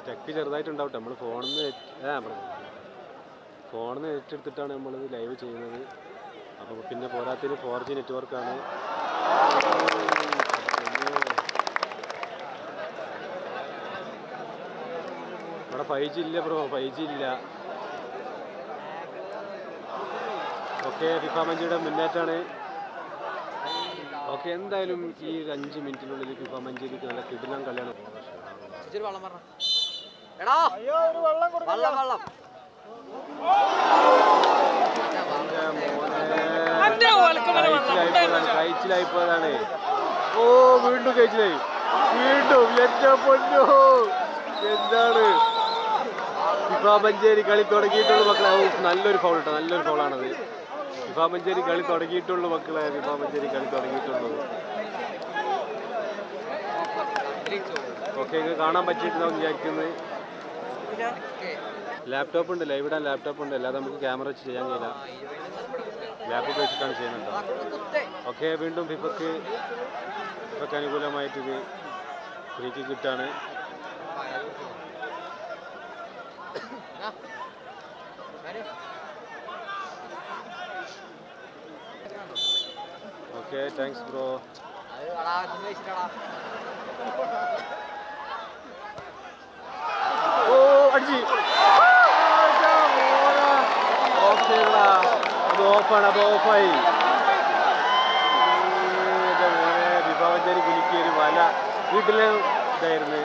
Stuck ചെറുതായിട്ടുണ്ടാവട്ടെ. നമ്മൾ ഫോണിൽ നിന്ന് ഏറ്റെടുത്തിട്ടാണ് നമ്മളിത് ലൈവ് ചെയ്യുന്നത്. അപ്പോൾ പിന്നെ പോരാത്തതിന് 4G നെറ്റ്വർക്കാണ്. ഇവിടെ 5G ഇല്ല ബ്രോ, 5G ഇല്ല. ഓക്കെ, ഫിഫ മഞ്ചിയുടെ മുന്നേറ്റാണ്. ഓക്കെ, എന്തായാലും ഈ 5 മിനിറ്റിനുള്ളിൽ ഫിഫ മഞ്ചേരിക്ക് നല്ല കിടിലൻ കളിയാണ്. കഴിച്ചിലായിപ്പോയതാണ്. ഓ, വീണ്ടും കഴിച്ചിലായി. വീണ്ടും എന്റെ പൊന്നോ, എന്താണ് ഫിഫ മഞ്ചേരി കളി തുടങ്ങിയിട്ടുള്ളൂ മക്കളെ. നല്ലൊരു ഫൗൾ കേട്ടോ, നല്ലൊരു ഫൗളാണത്. ഫിഫ മഞ്ചേരി കളി തുടങ്ങിയിട്ടുള്ളൂ മക്കളെ, ഫിഫ മഞ്ചേരി കളി തുടങ്ങിയിട്ടുള്ളൂ. ഓക്കെ, ഇത് കാണാൻ പറ്റിയിട്ടുണ്ടാവും വിചാരിക്കുന്നത്. ലാപ്ടോപ്പ് ഉണ്ട്, ലൈവ് ഇടാൻ ലാപ്ടോപ്പ് ഉണ്ട്. അല്ലാതെ നമുക്ക് ക്യാമറ വെച്ച് ചെയ്യാൻ കഴിയില്ല. ലാപ്ടോപ്പ് വെച്ചിട്ടാണ് ചെയ്യുന്നത്. ഓക്കെ, വീണ്ടും ഫിഫക്ക് അനുകൂലമായിട്ടൊരു ഫ്രീ കിക്ക് കിട്ടാണ്. Okay, thanks bro. ഓ, അടിച്ച്. അത് ഓഫാണ്, അത് ഓഫായി. ഫിഫ മഞ്ചേരി കുലുക്കിയ ഒരു വല വീട്ടിലെ ഇതായിരുന്നു.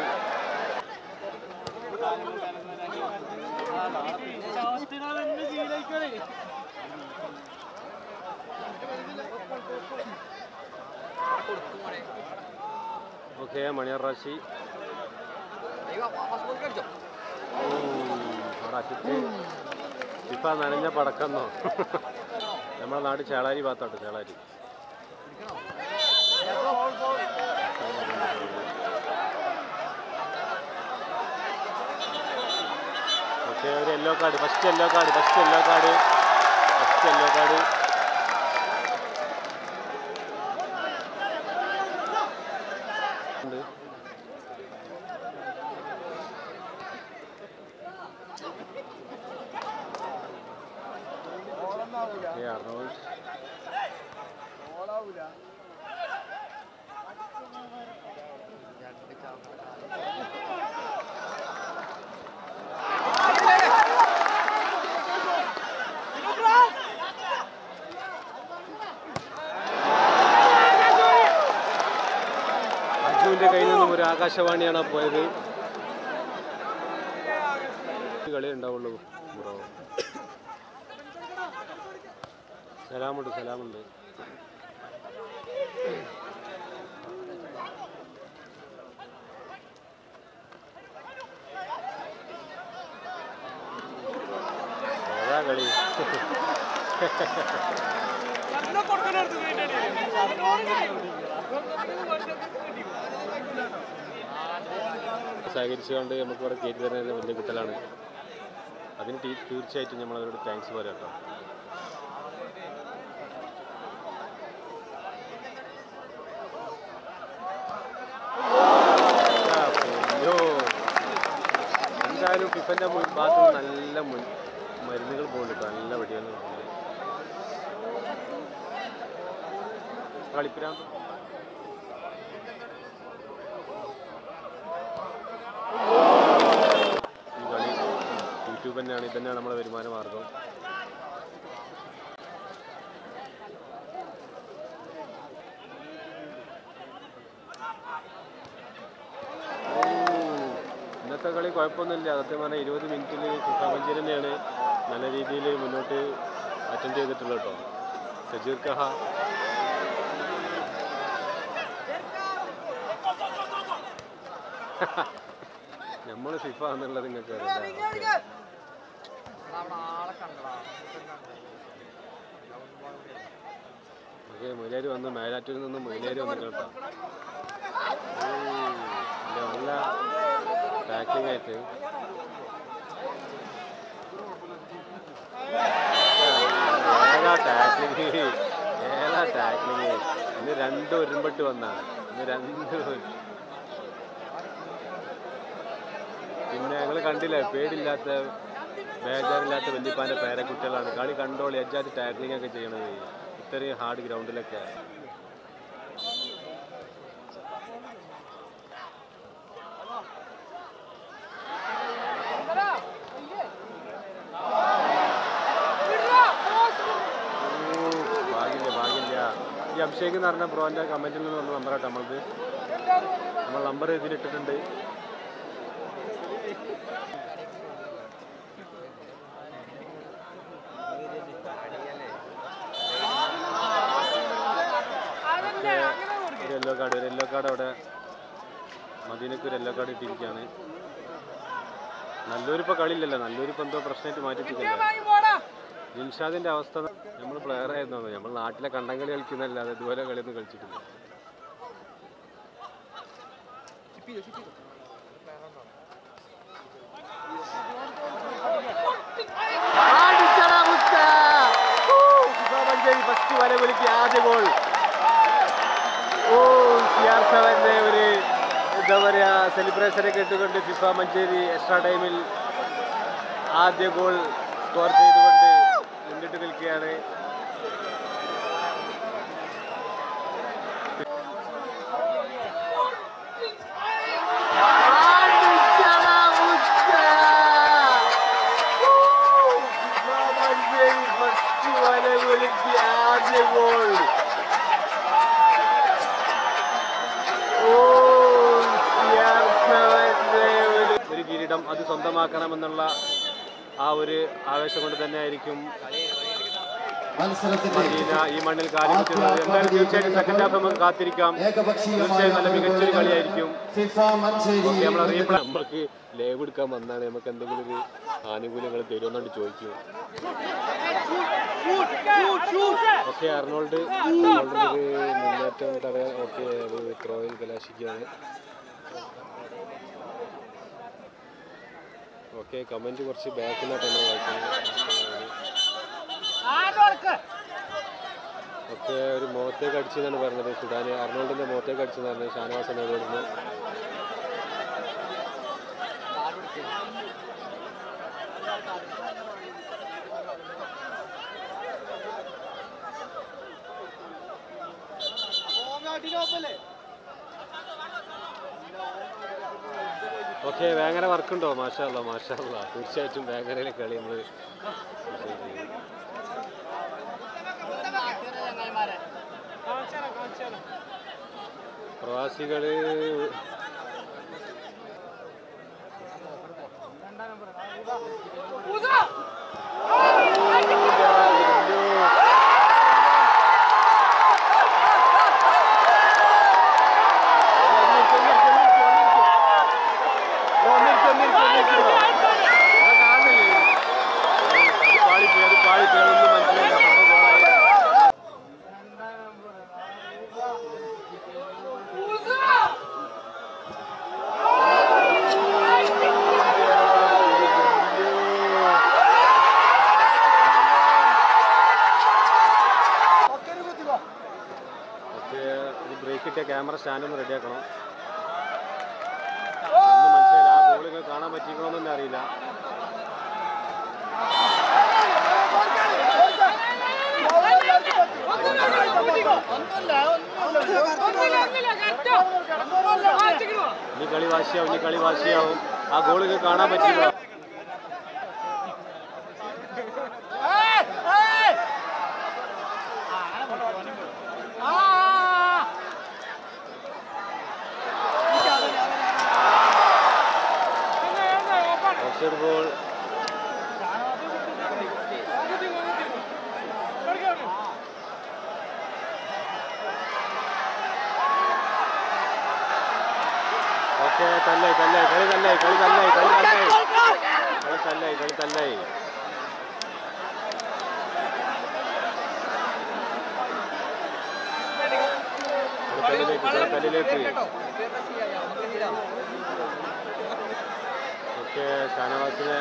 ഓക്കെ, മണിയർ റാശി. അറ്റത്ത് ഫിഫ നനഞ്ഞ പടക്കുന്നോ. നമ്മളെ നാട് ചേളാരി ഭാഗത്തോട്ട്, ചേളാരി. ഓക്കെ, ഒരു yellow card, first yellow card. അജുവിൻ്റെ കയ്യിൽ നിന്നും ഒരു ആകാശവാണിയാണ് പോയത്. കളി ഉണ്ടാവുള്ളൂ ബ്രോ. സലാമുണ്ട്. ഏതാ കളി? സഹകരിച്ചുകൊണ്ട് നമുക്ക് ഇവിടെ കയറ്റി തരുന്നത് വലിയ കിട്ടലാണ്. അതിന് തീർച്ചയായിട്ടും നമ്മൾ അവരോട് താങ്ക്സ് പറയാം കേട്ടോ. എന്തായാലും ഫിഫൻ്റെ ഭാഗത്ത് നല്ല മരുന്നുകൾ പോകുന്നുണ്ട്, നല്ല വെടികൾ കളിപ്പിരാന്ത്. ഈ കളി യൂട്യൂബ് തന്നെയാണ്, ഇതന്നെയാണ് നമ്മുടെ വരുമാന മാർഗം. ഇന്നത്തെ കളി കുഴപ്പമൊന്നുമില്ല. സത്യം പറഞ്ഞാൽ 20 മിനിറ്റിൽ ഫിഫ മഞ്ചേരി തന്നെയാണ് നല്ല രീതിയിൽ മുന്നോട്ട് അറ്റൻഡ് ചെയ്തിട്ടുള്ളത് കേട്ടോ. സജീർ കഹ നമ്മൾ ഫിഫ എന്നുള്ളത് നിങ്ങൾക്ക് ഓക്കെ. മൊയിലേര് വന്നു, മേലാറ്റൂരിൽ നിന്ന് മൊയിലേര് വന്നു കേട്ടോ. നല്ല ടാക്ലിംഗ് ആയിട്ട് ഏതാ ടാക്ലിങ്. ഇന്ന് 2 ഒരുമ്പെട്ട് വന്നാണ്. പിന്നെ കണ്ടില്ലേ, പേടില്ലാത്ത ബേജാറില്ലാത്ത വല്യപ്പാൻ്റെ പേരക്കുട്ടികളാണ്. കളി കണ്ടോളി, എജ്ജാതി ടാക്ലിംഗ് ഒക്കെ ചെയ്യണത് ഇത്രയും ഹാർഡ് ഗ്രൗണ്ടിലൊക്കെ. ഈ അഭിഷേക് എന്ന് പറഞ്ഞ ബ്രോൻ്റെ കമൻറ്റിൽ നിന്ന് വന്ന നമ്പറാട്ടോ നമ്മളത്. നമ്മൾ നമ്പർ ഇതിലിട്ടിട്ടുണ്ട്. ഒരു യെല്ലോ കാർഡ് അവിടെ മദീനക്ക് ഒരു യെല്ലോ കാർഡ് ഇട്ടിരിക്കുകയാണ്. നല്ലൂരിപ്പോൾ കളിയില്ലല്ലോ, നല്ലൂരിപ്പോൾ എന്തോ പ്രശ്നമായിട്ട് മാറ്റിയിട്ടില്ല. ജിൻഷാദിൻ്റെ അവസ്ഥ, നമ്മൾ പ്ലെയർ ആയിരുന്നു, നമ്മൾ നാട്ടിലെ കണ്ടം കളി കളിക്കുന്നല്ലാതെ ഇതുപോലെ കളിയൊന്നും കളിച്ചിട്ടില്ല. ഫസ്റ്റ് വല കുലുക്കി ആദ്യ ഗോൾ. CR7 ഒരു എന്താ പറയുക സെലിബ്രേഷനൊക്കെ ഇട്ടുകൊണ്ട് ഫിഫ മഞ്ചേരി എക്സ്ട്രാ ടൈമിൽ ആദ്യ ഗോൾ സ്കോർ ചെയ്തുകൊണ്ട് മുന്നിട്ട് നിൽക്കുകയാണ്. ആദ്യ ഗോൾ. ഒരു കിരീടം അത് സ്വന്തമാക്കണമെന്നുള്ള ആ ഒരു ആവേശം കൊണ്ട് തന്നെ ആയിരിക്കും മദീന ഈ മണ്ണിൽ കാലുകുത്തുന്നത്. എന്തായാലും തീർച്ചയായിട്ടും സെക്കൻഡ് ഹാഫ് നമുക്ക് കാത്തിരിക്കാം. തീർച്ചയായും നല്ല മികച്ചൊരു കളിയായിരിക്കും. നമ്മൾക്ക് ലൈവ് എടുക്കാൻ വന്നാണ്, നമുക്ക് എന്തെങ്കിലും ഒരു ആനുകൂല്യങ്ങൾ തരുമെന്നുകൊണ്ട് ചോദിക്കും. ഓക്കെ, അർണോൾഡ് മുന്നേറ്റം തടയാൻ ഓക്കെ ഒരു ത്രോയിൽ കലാശിക്കുകയാണ്. ഓക്കെ, കമൻറ്റ് കുറച്ച് ബാക്കിലോട്ടാണ് വായിക്കുന്നത്. ഒക്കെ ഒരു മുഖത്തേക്ക് അടിച്ചെന്നാണ് പറഞ്ഞത്. സുഡാന് അർണോൾഡിൻ്റെ മുഖത്തേക്ക് അടിച്ചെന്ന് പറഞ്ഞത്. ഷാനവാസ് എന്നെ വരുന്നു. ഓക്കെ, വേങ്ങര വർക്കുണ്ടോ? മാഷാ അല്ലാ, തീർച്ചയായിട്ടും വേങ്ങരയിലെ കളി നമ്മൾ പ്രവാസികൾ ക്യാമറ സ്റ്റാൻഡൊന്ന് റെഡിയാക്കണം. ഒന്നും മനസ്സിലായില്ല, ആ ഗോളിങ്ങൾ കാണാൻ പറ്റിക്കണമെന്ന് അറിയില്ല. ഇനി കളി വാശിയാവും. ആ ഗോളിങ്ങൾ കാണാൻ പറ്റില്ല. ബോൾ ഓക്കെ, തല്ലായി ഓക്കെ. ഷാനവാസിനെ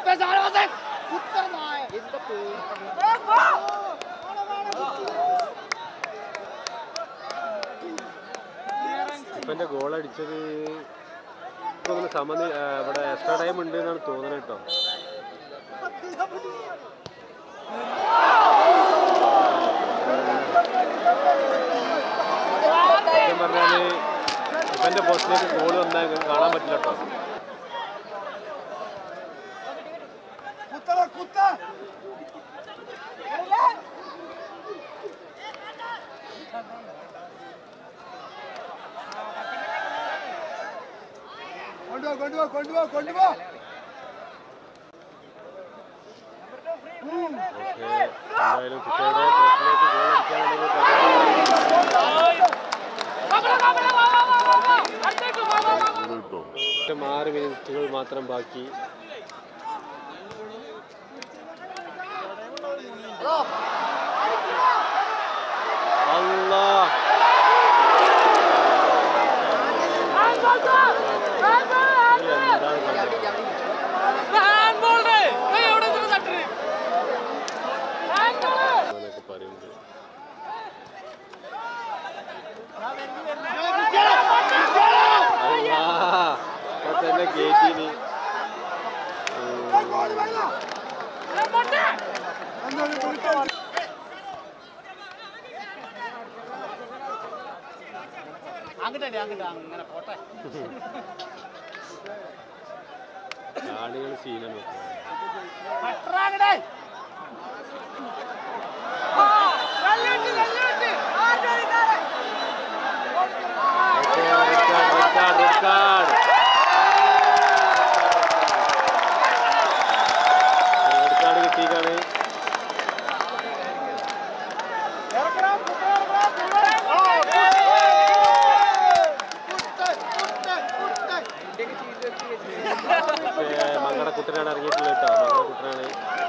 ഇപ്പൻ്റെ ഗോൾ അടിച്ചത് സമനി ഇവിടെ എക്സ്ട്രാ ടൈം ഉണ്ട് എന്നാണ് തോന്നുന്നത് കേട്ടോ. സത്യം പറഞ്ഞാൽ ഇപ്പൻ്റെ പോസ്റ്റിലേക്ക് ഗോൾ വന്നാൽ കാണാൻ പറ്റില്ല കേട്ടോ. എന്തായാലും ഫിഫയുടെ പോസ്റ്റിലേക്ക് ഗോൾ അടിക്കാനുള്ളത് 6 മിനിറ്റുകൾ മാത്രം ബാക്കി. അല്ലാഹ് തന്നെ ഗേറ്റിന് ആളുകൾ സീനാണ്. കിട്ടിയാണ്. മങ്കടക്കുട്ടനാണ് ഇറങ്ങിയിട്ടുള്ളത് കേട്ടോ. മങ്കടക്കുട്ടനാണ്.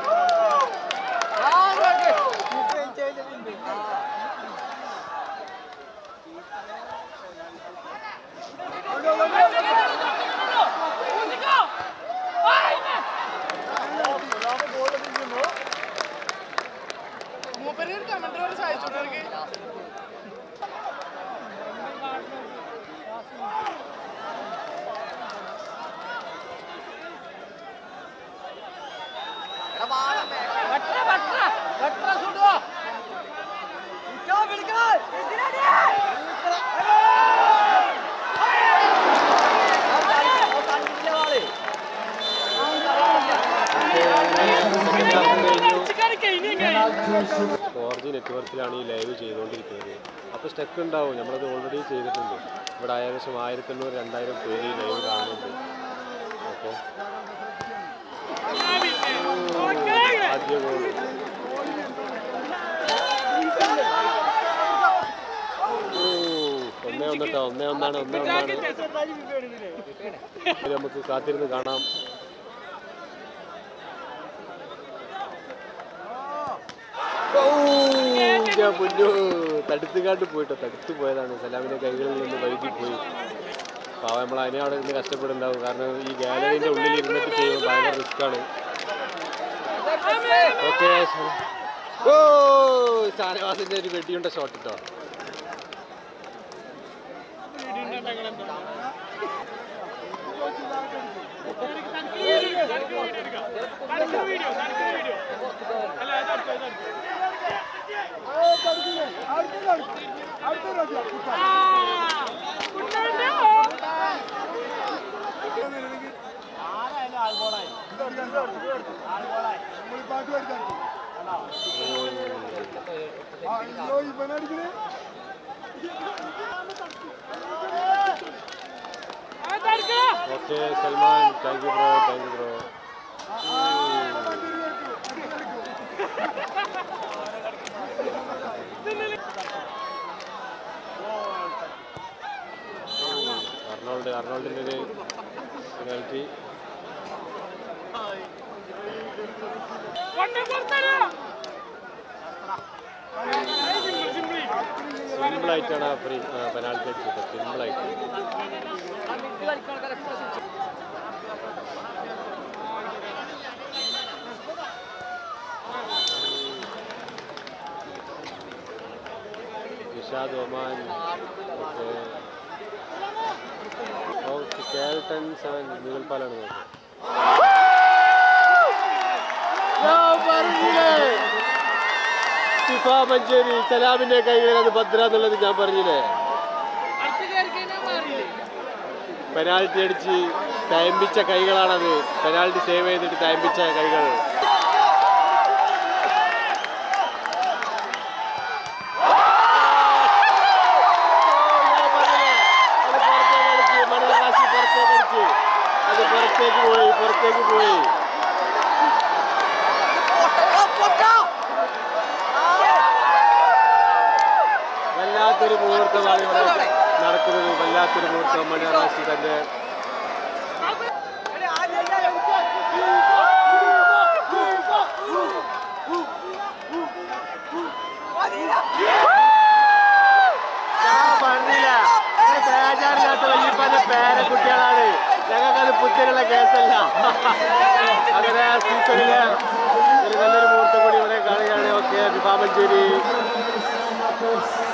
നെറ്റ്വർക്കിലാണ് ഈ ലൈവ് ചെയ്തുകൊണ്ടിരിക്കുന്നത്. അപ്പോൾ സ്റ്റക്ക് ഉണ്ടാവും. നമ്മളത് ഓൾറെഡി ചെയ്തിട്ടുണ്ട്. ഇവിടെ ഏകദേശം 1500-2000 പേര് ഈ ലൈവ് കാണുന്നുണ്ട്. അപ്പോൾ ആദ്യ ഗോൾ 1-1 കേട്ടോ. 1-1 നമുക്ക് കാത്തിരുന്ന് കാണാം. തടുത്തുകാണ്ട് പോയിട്ടോ. തടുത്തു പോയതാണ്. സലാമിൻ്റെ കൈകളിൽ നിന്ന് വൈകിപ്പോയി. പാവം നമ്മൾ അതിനെ അവിടെ നിന്ന് കഷ്ടപ്പെടുന്നുണ്ടാവും. കാരണം ഈ ഗാലറിൻ്റെ ഉള്ളിൽ ഇരുന്നിട്ട് ചെയ്യുമ്പോൾ ഭയങ്കര റിസ്ക്കാണ്. ഓക്കെ, ഓ ഷാനവാസിൻ്റെ ഒരു വെടിയുണ്ട ഷോട്ട് കേട്ടോ. Okay Salman, thank you bro, thank you bro. അർണോൾഡിൻ്റെ ഒരു പെനാൽറ്റി. സിമ്പിളായിട്ടാണ് ഫ്രീ പെനാൽറ്റി അടിച്ചത്. സിമ്പിളായിട്ട്. ഇർഷാദ് ഒമാൻ കേൾട്ടൺ 7 നീൽപ്പാലാണ് ഫിഫ മഞ്ചേരി സലാമിന്റെ കൈകളിൽ അത് ഭദ്ര എന്നുള്ളത് ഞാൻ പറഞ്ഞില്ലേ. പെനാൽറ്റി അടിച്ച് തയമ്പിച്ച കൈകളാണത്. പെനാൽറ്റി സേവ് ചെയ്തിട്ട് തയമ്പിച്ച കൈകൾ. പുറത്തേക്ക് പോയി വല്ലാത്തൊരു മുഹൂർത്തമാണ് ഇവിടെ നടക്കുന്നത്. വല്ലാത്തൊരു മുഹൂർത്തം. മണിറാശി തന്റെ പറഞ്ഞില്ല ബേജാറില്ലാത്ത വല്യപ്പാന്റെ പേരക്കുട്ടികളാണ്. ഞങ്ങൾക്കത് പുത്തനുള്ള കേസല്ല. അങ്ങനെ സീസണിലെ ഒരു നല്ലൊരു മുഹൂർത്തം കൂടി ഇവിടെ കാണുകയാണ്. Okay FIFA Manjeri